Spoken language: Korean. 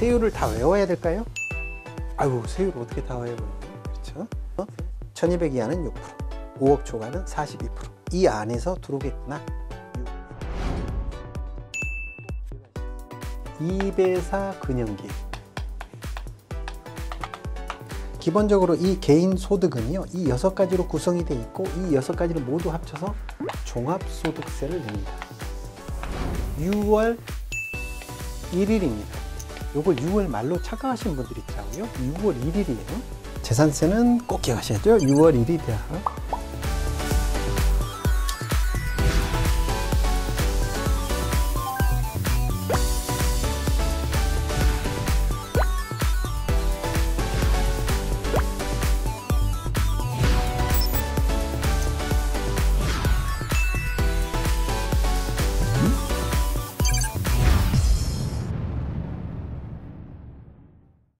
세율을 다 외워야 될까요? 아이고, 세율을 어떻게 다 외워요? 그렇죠? 1200 이하는 6%, 5억 초과는 42%. 이 안에서 들어오겠구나. 2배사 근영기. 기본적으로 이 개인 소득은요, 이 6가지로 구성이 되어 있고, 이 6가지를 모두 합쳐서 종합소득세를 냅니다. 6월 1일입니다. 요걸 6월 말로 착각하시는 분들이 있더라고요. 6월 1일이에요. 재산세는 꼭 기억하셔야죠. 6월 1일이야.